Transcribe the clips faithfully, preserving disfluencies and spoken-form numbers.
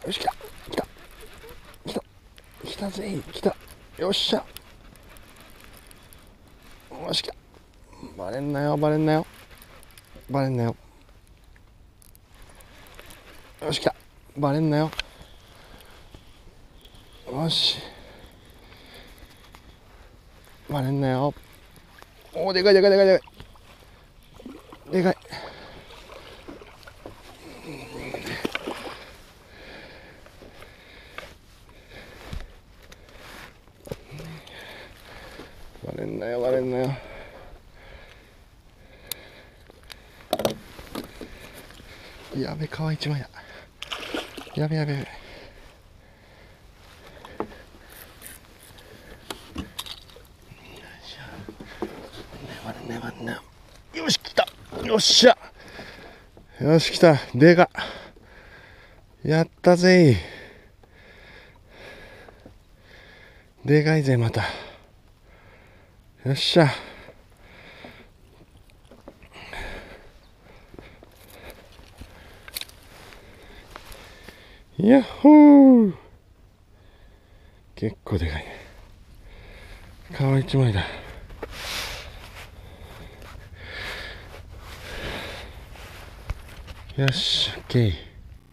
よし、来た来た来た来たぜ、来た。よっしゃ、よし、来た。バレんなよ、バレんなよ、バレんなよ。よし、来た。バレんなよ。よし、バレんなよ。おお、でかいでかいでかいでかいでかい。バレんなよ、バレんなよ。やべ、皮一枚だ。やべやべやべ。バレんなよ、バレんなよ。よし、来た。よっしゃ。よし、来た。でか。やったぜ。でかいぜ、また。よっしゃ。やっほー。結構でかいね。皮一枚だ。よし、オッケー。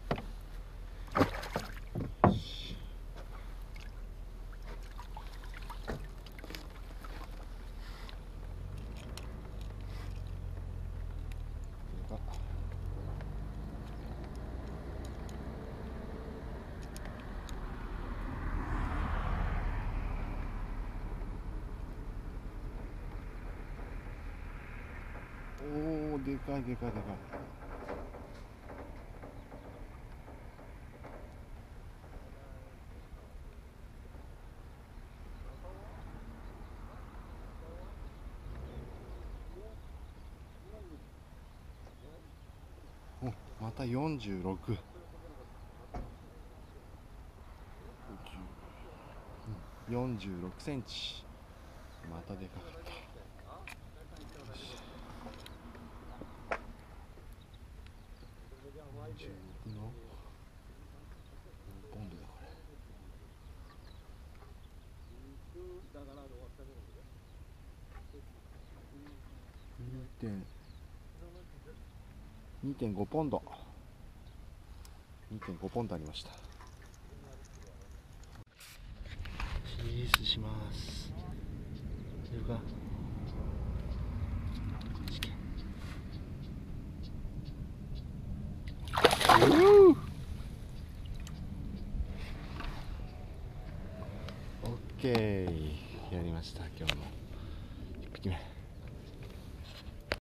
おー、でかいでかいでかい。お、またよんじゅうろく。よんじゅうろくセンチ。またでかかった。よし、よんじゅうろくのポンドだこれ。にてんごポンド。にてんごポンドありました。リリースします。いるか。オッケー、やりました。今日のいっぴきめ。